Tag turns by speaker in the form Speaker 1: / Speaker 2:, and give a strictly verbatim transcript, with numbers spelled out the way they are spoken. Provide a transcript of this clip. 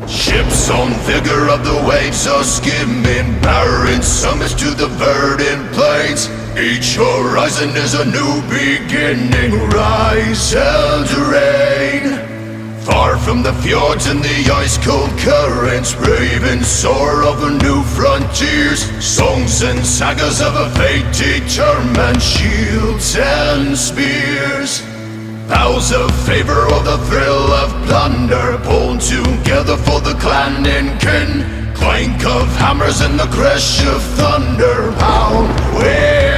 Speaker 1: Ships on vigor of the waves are skimming, barren summits to the verdant plains. Each horizon is a new beginning, rise and reign. Far from the fjords and the ice-cold currents, brave and soar over new frontiers. Songs and sagas of a fate determined, shields and spears. Vows of favor or the thrill of plunder, pulled together for the clan and kin. Clank of hammers and the crash of thunder, pound, where